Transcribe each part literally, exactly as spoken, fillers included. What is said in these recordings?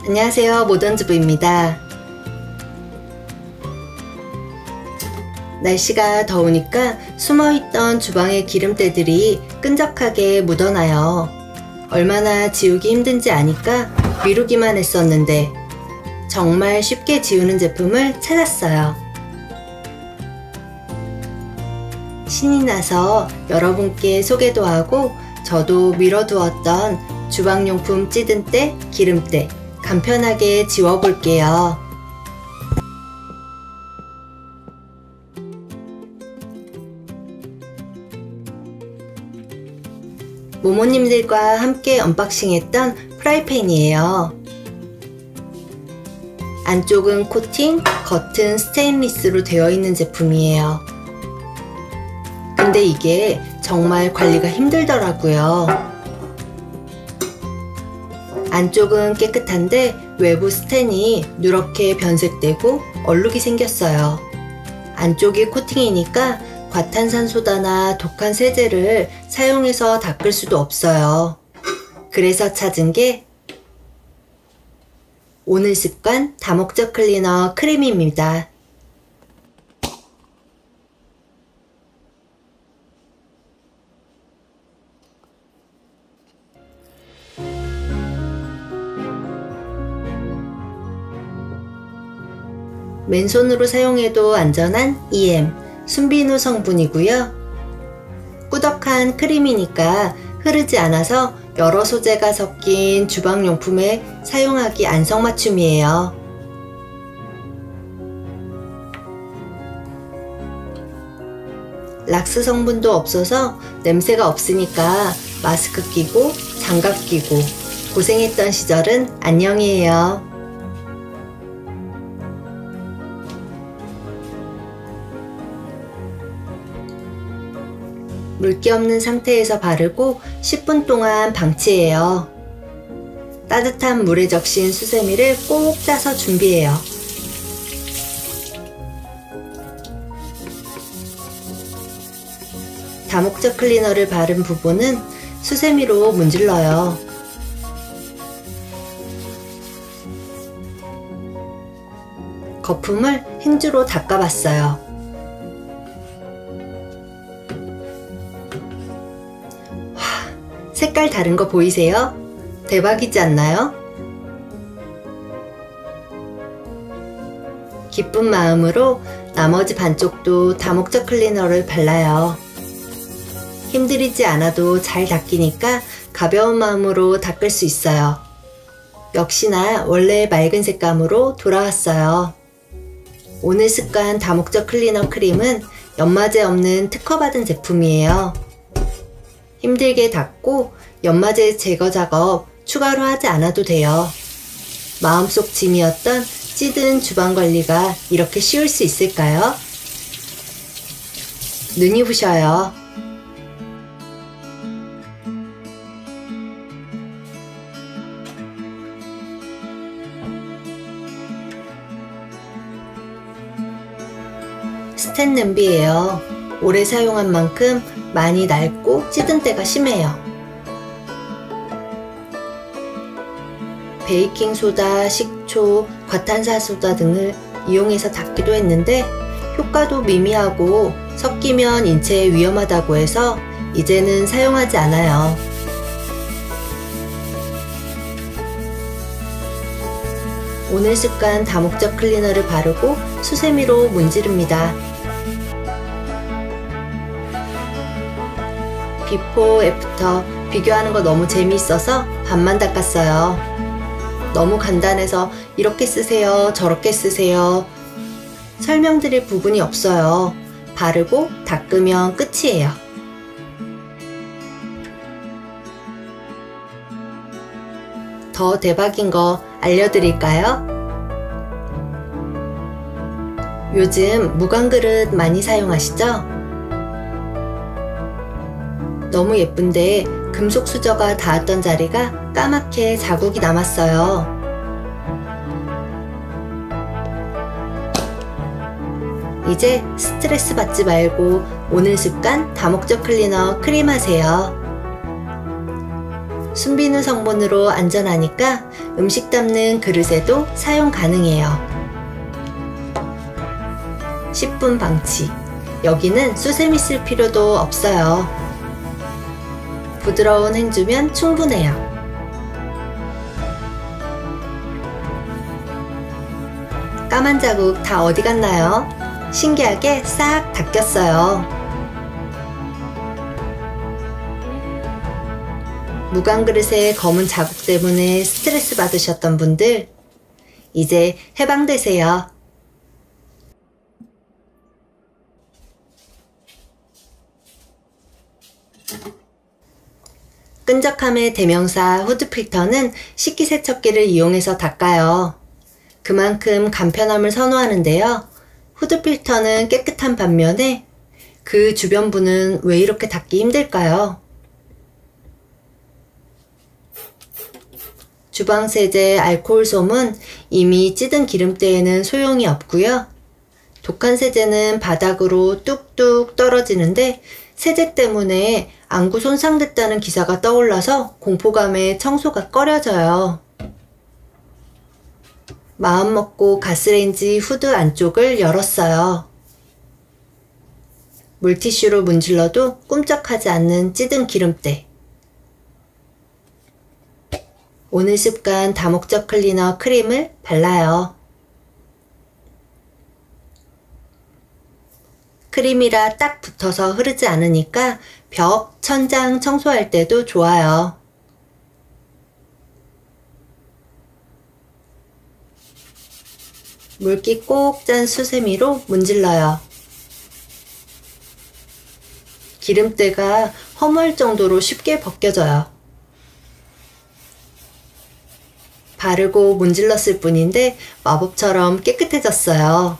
안녕하세요, 모던주부입니다. 날씨가 더우니까 숨어있던 주방의 기름때들이 끈적하게 묻어나요. 얼마나 지우기 힘든지 아니까 미루기만 했었는데 정말 쉽게 지우는 제품을 찾았어요. 신이 나서 여러분께 소개도 하고 저도 미뤄두었던 주방용품 찌든 때, 기름때 간편하게 지워볼게요. 모모님들과 함께 언박싱했던 프라이팬이에요. 안쪽은 코팅, 겉은 스테인리스로 되어 있는 제품이에요. 근데 이게 정말 관리가 힘들더라고요. 안쪽은 깨끗한데 외부 스텐이 누렇게 변색되고 얼룩이 생겼어요. 안쪽이 코팅이니까 과탄산소다나 독한 세제를 사용해서 닦을 수도 없어요. 그래서 찾은 게 오늘 습관 다목적 클리너 크림입니다. 맨손으로 사용해도 안전한 이엠 순비누 성분이고요. 꾸덕한 크림이니까 흐르지 않아서 여러 소재가 섞인 주방용품에 사용하기 안성맞춤이에요. 락스 성분도 없어서 냄새가 없으니까 마스크 끼고 장갑 끼고 고생했던 시절은 안녕이에요. 물기 없는 상태에서 바르고 십 분 동안 방치해요. 따뜻한 물에 적신 수세미를 꼭 따서 준비해요. 다목적 클리너를 바른 부분은 수세미로 문질러요. 거품을 행주로 닦아봤어요. 색깔 다른 거 보이세요? 대박이지 않나요? 기쁜 마음으로 나머지 반쪽도 다목적 클리너를 발라요. 힘들이지 않아도 잘 닦이니까 가벼운 마음으로 닦을 수 있어요. 역시나 원래 맑은 색감으로 돌아왔어요. 오늘 습관 다목적 클리너 크림은 연마제 없는 특허받은 제품이에요. 힘들게 닦고 연마제 제거 작업 추가로 하지 않아도 돼요. 마음속 짐이었던 찌든 주방 관리가 이렇게 쉬울 수 있을까요? 눈이 부셔요. 스텐 냄비예요. 오래 사용한 만큼 많이 낡고 찌든 때가 심해요. 베이킹소다, 식초, 과탄산소다 등을 이용해서 닦기도 했는데 효과도 미미하고 섞이면 인체에 위험하다고 해서 이제는 사용하지 않아요. 오늘 습관 다목적 클리너를 바르고 수세미로 문지릅니다. 비포, 애프터 비교하는 거 너무 재미있어서 반만 닦았어요. 너무 간단해서 이렇게 쓰세요, 저렇게 쓰세요 설명드릴 부분이 없어요. 바르고 닦으면 끝이에요. 더 대박인 거 알려드릴까요? 요즘 무광그릇 많이 사용하시죠? 너무 예쁜데 금속 수저가 닿았던 자리가 까맣게 자국이 남았어요. 이제 스트레스 받지 말고 오늘 습관 다목적 클리너 크림 하세요. 순비누 성분으로 안전하니까 음식 담는 그릇에도 사용 가능해요. 십 분 방치. 여기는 수세미 쓸 필요도 없어요. 부드러운 행주면 충분해요. 까만 자국 다 어디 갔나요? 신기하게 싹 닦였어요. 무광 그릇의 검은 자국 때문에 스트레스 받으셨던 분들, 이제 해방되세요. 끈적함의 대명사 후드 필터는 식기세척기를 이용해서 닦아요. 그만큼 간편함을 선호하는데요. 후드 필터는 깨끗한 반면에 그 주변부는 왜 이렇게 닦기 힘들까요? 주방세제 알코올솜은 이미 찌든 기름때에는 소용이 없고요. 독한 세제는 바닥으로 뚝뚝 떨어지는데 세제 때문에 안구 손상됐다는 기사가 떠올라서 공포감에 청소가 꺼려져요. 마음먹고 가스레인지 후드 안쪽을 열었어요. 물티슈로 문질러도 꿈쩍하지 않는 찌든 기름때. 오늘 습관 다목적 클리너 크림을 발라요. 크림이라 딱 붙어서 흐르지 않으니까 벽, 천장 청소할 때도 좋아요. 물기 꼭 짠 수세미로 문질러요. 기름때가 허무할 정도로 쉽게 벗겨져요. 바르고 문질렀을 뿐인데 마법처럼 깨끗해졌어요.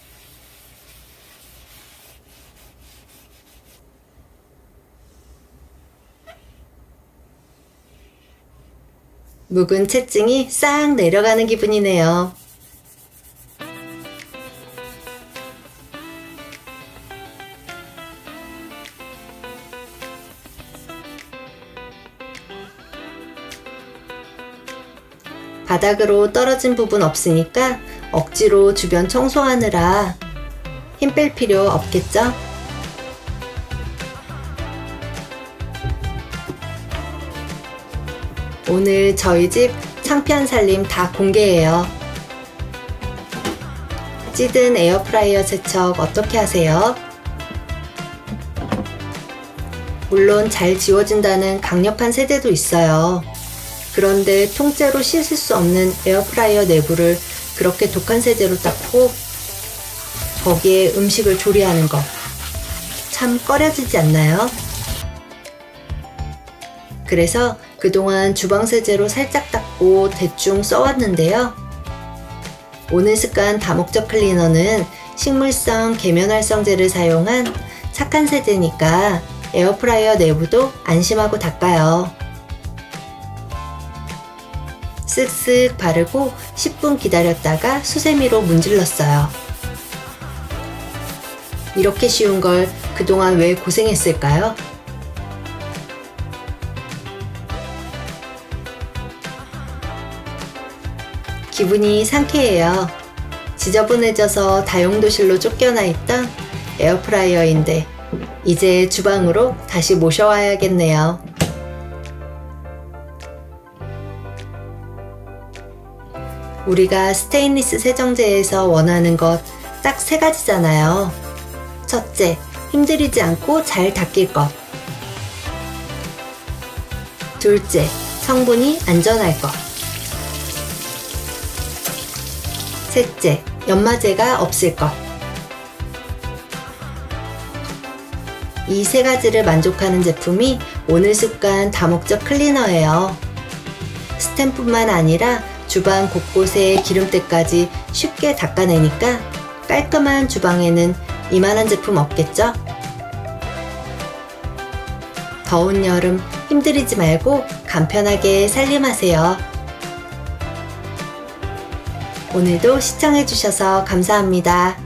묵은 채증이 싹 내려가는 기분이네요. 바닥으로 떨어진 부분 없으니까 억지로 주변 청소하느라 힘 뺄 필요 없겠죠? 오늘 저희 집 창피한 살림 다 공개해요. 찌든 에어프라이어 세척 어떻게 하세요? 물론 잘 지워진다는 강력한 세제도 있어요. 그런데 통째로 씻을 수 없는 에어프라이어 내부를 그렇게 독한 세제로 닦고 거기에 음식을 조리하는 거 참 꺼려지지 않나요? 그래서 그동안 주방세제로 살짝 닦고 대충 써왔는데요. 오늘 습관 다목적 클리너는 식물성 계면활성제를 사용한 착한 세제니까 에어프라이어 내부도 안심하고 닦아요. 쓱쓱 바르고 십 분 기다렸다가 수세미로 문질렀어요. 이렇게 쉬운 걸 그동안 왜 고생했을까요? 기분이 상쾌해요. 지저분해져서 다용도실로 쫓겨나 있던 에어프라이어인데 이제 주방으로 다시 모셔와야겠네요. 우리가 스테인리스 세정제에서 원하는 것 딱 세 가지잖아요. 첫째, 힘들이지 않고 잘 닦일 것. 둘째, 성분이 안전할 것. 셋째, 연마제가 없을 것. 이 세 가지를 만족하는 제품이 오늘 습관 다목적 클리너예요. 스텐뿐만 아니라 주방 곳곳의 기름때까지 쉽게 닦아내니까 깔끔한 주방에는 이만한 제품 없겠죠? 더운 여름 힘들이지 말고 간편하게 살림하세요. 오늘도 시청해주셔서 감사합니다.